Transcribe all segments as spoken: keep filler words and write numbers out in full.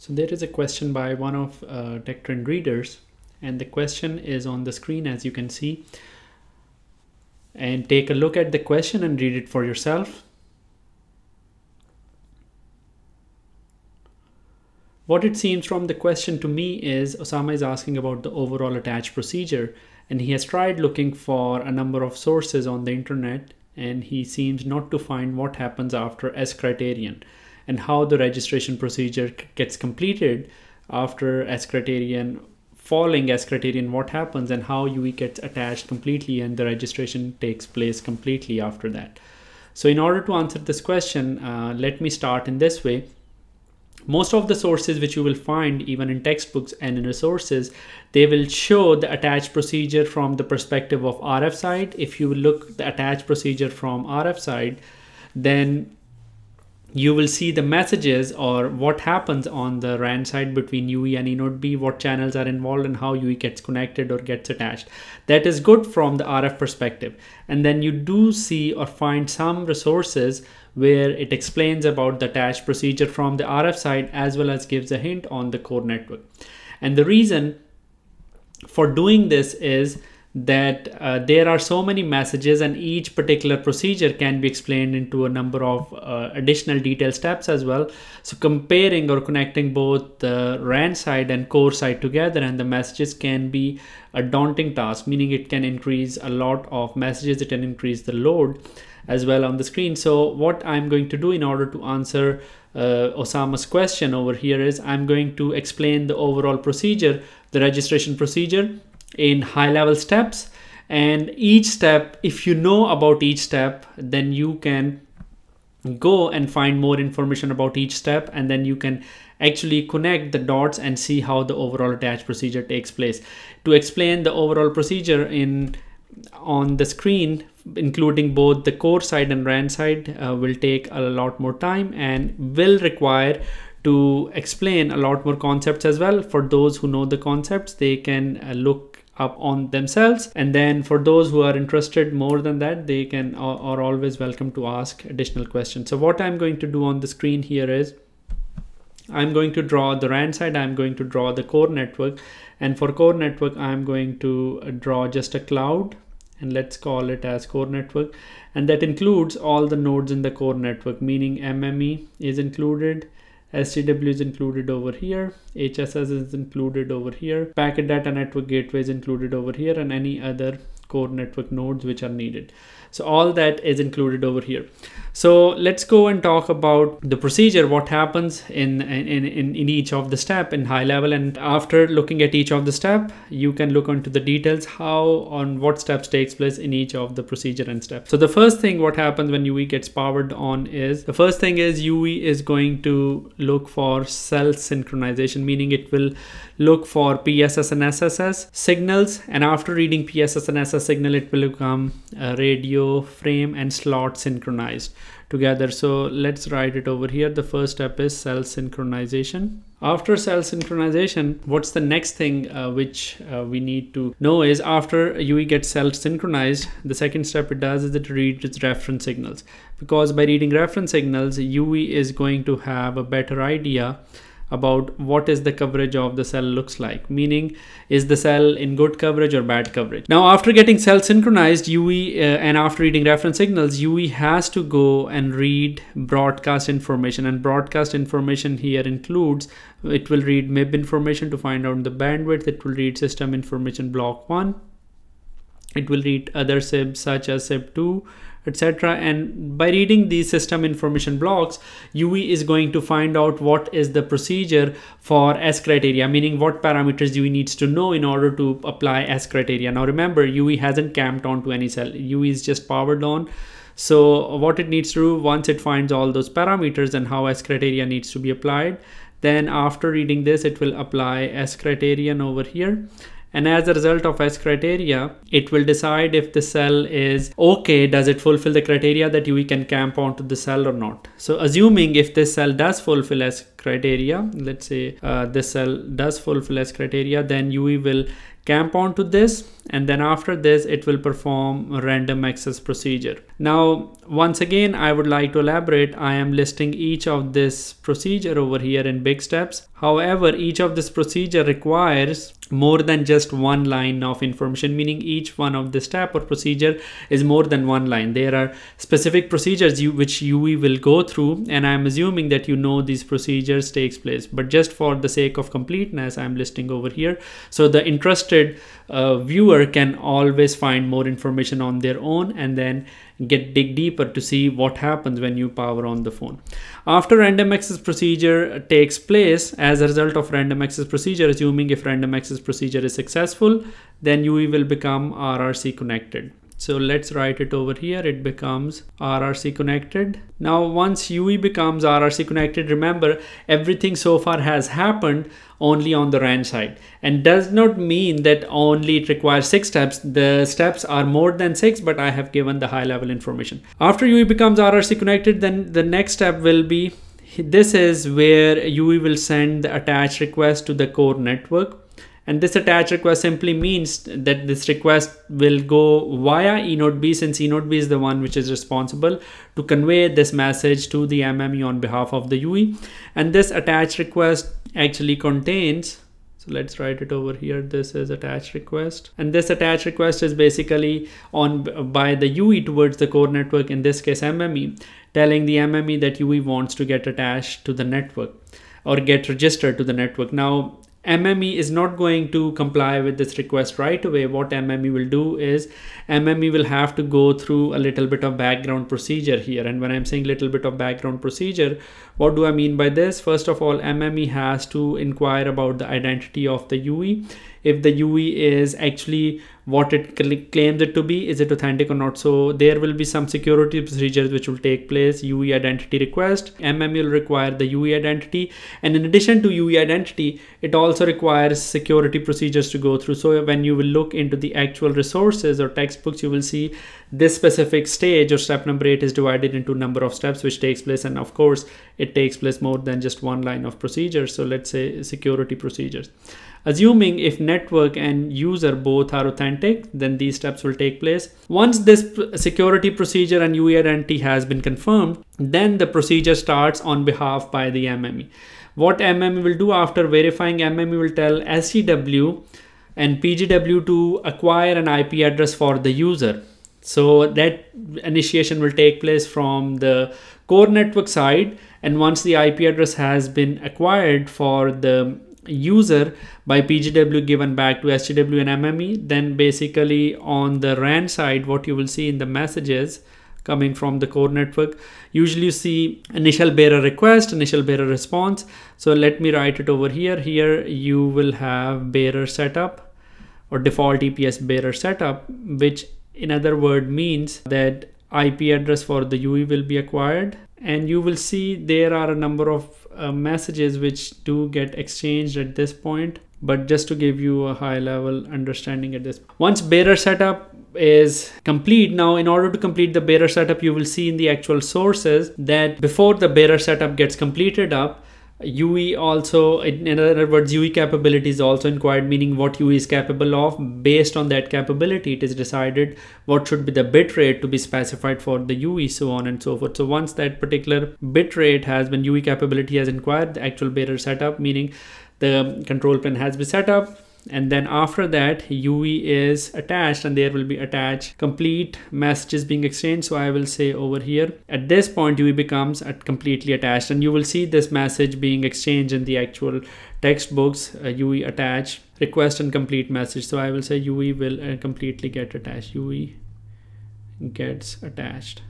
So there is a question by one of uh, Tech Trend readers, and the question is on the screen, as you can see. And take a look at the question and read it for yourself. What it seems from the question to me is Osama is asking about the overall attach procedure, and he has tried looking for a number of sources on the internet, and he seems not to find what happens after S-criterion and how the registration procedure gets completed after S-criterion. Following S-criterion, what happens and how U I gets attached completely and the registration takes place completely after that. So in order to answer this question, uh, let me start in this way. Most of the sources which you will find even in textbooks and in resources, they will show the attach procedure from the perspective of R F side. If you look the attach procedure from R F side, then you will see the messages or what happens on the R A N side between U I and eNote B, what channels are involved and how U I gets connected or gets attached. That is good from the R F perspective. And then you do see or find some resources where it explains about the attach procedure from the R F side as well as gives a hint on the core network. And the reason for doing this is that uh, there are so many messages and each particular procedure can be explained into a number of uh, additional detail steps as well. So comparing or connecting both the R A N side and core side together and the messages can be a daunting task, meaning it can increase a lot of messages, it can increase the load as well on the screen. So what I'm going to do in order to answer uh, Osama's question over here is I'm going to explain the overall procedure, the registration procedure, in high level steps, and each step, if you know about each step, then you can go and find more information about each step, and then you can actually connect the dots and see how the overall attach procedure takes place. To explain the overall procedure in on the screen, including both the core side and R A N side, uh, will take a lot more time and will require to explain a lot more concepts as well. For those who know the concepts, they can uh, look up on themselves, and then for those who are interested more than that, they can are, are always welcome to ask additional questions. So what I'm going to do on the screen here is I'm going to draw the R A N side, I'm going to draw the core network, and for core network I'm going to draw just a cloud, and let's call it as core network, and that includes all the nodes in the core network, meaning M M E is included, S T W is included over here, H S S is included over here, packet data network gateway is included over here, and any other core network nodes which are needed. So all that is included over here. So let's go and talk about the procedure, what happens in, in, in, in each of the step in high level. And after looking at each of the step, you can look into the details, how on what steps takes place in each of the procedure and step. So the first thing what happens when U I gets powered on is, the first thing is U I is going to look for cell synchronization, meaning it will look for P S S and S S S signals, and after reading P S S and S S S signal, it will become a radio frame and slot synchronized together. So let's write it over here. The first step is cell synchronization. After cell synchronization, what's the next thing uh, which uh, we need to know is after U I gets cell synchronized, the second step it does is it reads its reference signals, because by reading reference signals, U I is going to have a better idea about what is the coverage of the cell looks like, meaning is the cell in good coverage or bad coverage. Now after getting cell synchronized, U I uh, and after reading reference signals, U I has to go and read broadcast information, and broadcast information here includes, it will read M I B information to find out the bandwidth, it will read system information block one, it will read other S I Bs such as S I B two, et cetera. And by reading these system information blocks, U I is going to find out what is the procedure for S-criteria, meaning what parameters U I needs to know in order to apply S-criteria. Now remember, U I hasn't camped onto any cell, U I is just powered on. So what it needs to do, once it finds all those parameters and how S-criteria needs to be applied, then after reading this, it will apply S-criterion over here. And as a result of S criteria, it will decide if the cell is okay, does it fulfill the criteria that U I can camp onto the cell or not. So assuming if this cell does fulfill S criteria, let's say uh, this cell does fulfill S criteria, then U E will camp onto this, and then after this it will perform a random access procedure. Now once again I would like to elaborate. I am listing each of this procedure over here in big steps. However, each of this procedure requires more than just one line of information, meaning each one of the step or procedure is more than one line. There are specific procedures you, which U E will go through, and I'm assuming that you know these procedures takes place, but just for the sake of completeness I'm listing over here, so the interested uh, viewer can always find more information on their own and then get dig deeper to see what happens when you power on the phone. After random access procedure takes place, as a result of random access procedure, assuming if random access procedure is successful, then U E will become R R C connected. So let's write it over here. It becomes R R C connected. Now once U E becomes R R C connected, remember everything so far has happened only on the R A N side, and does not mean that only it requires six steps. The steps are more than six, but I have given the high level information. After U E becomes R R C connected, then the next step will be, this is where U E will send the attached request to the core network. And this attach request simply means that this request will go via E node B, since E node B is the one which is responsible to convey this message to the M M E on behalf of the U E. And this attach request actually contains, so let's write it over here, this is attach request, and this attach request is basically on by the U E towards the core network, in this case M M E, telling the M M E that U E wants to get attached to the network or get registered to the network. Now M M E is not going to comply with this request right away. What M M E will do is M M E will have to go through a little bit of background procedure here. And when I'm saying little bit of background procedure, what do I mean by this? First of all, M M E has to inquire about the identity of the U E. If the U E is actually what it claims it to be, is it authentic or not? So there will be some security procedures which will take place. U E identity request, M M E will require the U E identity, and in addition to U E identity, it also requires security procedures to go through. So when you will look into the actual resources or textbooks, you will see this specific stage or step number eight is divided into number of steps which takes place, and of course it takes place more than just one line of procedure. So let's say security procedures. Assuming if network and user both are authentic, then these steps will take place. Once this security procedure and U E identity has been confirmed, then the procedure starts on behalf by the M M E. What M M E will do after verifying, M M E will tell S C W and P G W to acquire an I P address for the user. So that initiation will take place from the core network side, and once the I P address has been acquired for the user by P G W given back to S G W and M M E, then basically on the R A N side, what you will see in the messages coming from the core network, usually you see initial bearer request, initial bearer response. So let me write it over here. Here you will have bearer setup or default E P S bearer setup, which in other word means that I P address for the U E will be acquired, and you will see there are a number of uh, messages which do get exchanged at this point. But just to give you a high level understanding at this, once bearer setup is complete, now in order to complete the bearer setup, you will see in the actual sources that before the bearer setup gets completed up, U E also, in other words, U E capability is also inquired, meaning what U E is capable of. Based on that capability, it is decided what should be the bit rate to be specified for the U E, so on and so forth. So once that particular bit rate has been, U E capability has inquired, the actual bearer setup, meaning the control plane has been set up, and then after that U E is attached, and there will be attached complete messages being exchanged. So I will say over here at this point U E becomes at completely attached, and you will see this message being exchanged in the actual textbooks, uh, U E attach request and complete message. So I will say U E will uh, completely get attached. U E gets attached.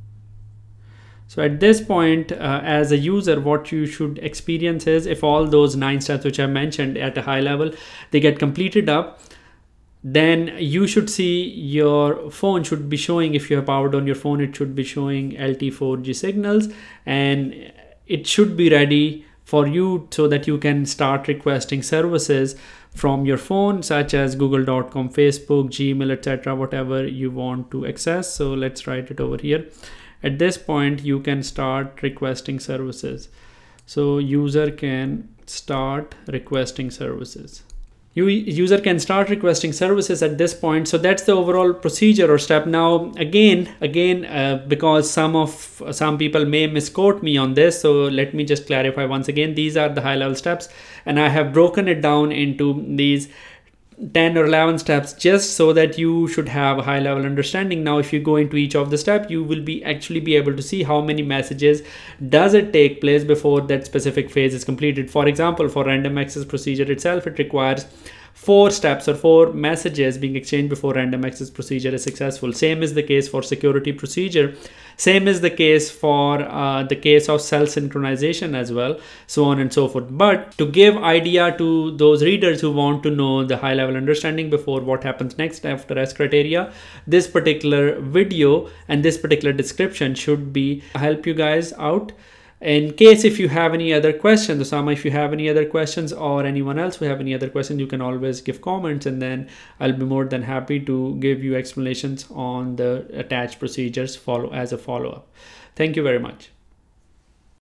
So at this point, uh, as a user, what you should experience is, if all those nine steps which I mentioned at a high level, they get completed up, then you should see your phone should be showing, if you have powered on your phone, it should be showing L T E four G signals, and it should be ready for you so that you can start requesting services from your phone, such as google dot com, Facebook, Gmail, et cetera, whatever you want to access. So let's write it over here. At this point, you can start requesting services. So user can start requesting services. You, user can start requesting services at this point. So that's the overall procedure or step. Now, again, again, uh, because some of some people may misquote me on this, so let me just clarify once again. These are the high-level steps, and I have broken it down into these ten or eleven steps just so that you should have a high level understanding. Now, if you go into each of the steps, you will be actually be able to see how many messages does it take place before that specific phase is completed. For example, for random access procedure itself, it requires four steps or four messages being exchanged before random access procedure is successful. Same is the case for security procedure. Same is the case for uh, the case of cell synchronization as well, so on and so forth. But to give idea to those readers who want to know the high level understanding before what happens next after S criteria, this particular video and this particular description should be help you guys out. In case if you have any other questions, Osama, if you have any other questions or anyone else who have any other questions, you can always give comments, and then I'll be more than happy to give you explanations on the attached procedures follow as a follow-up. Thank you very much.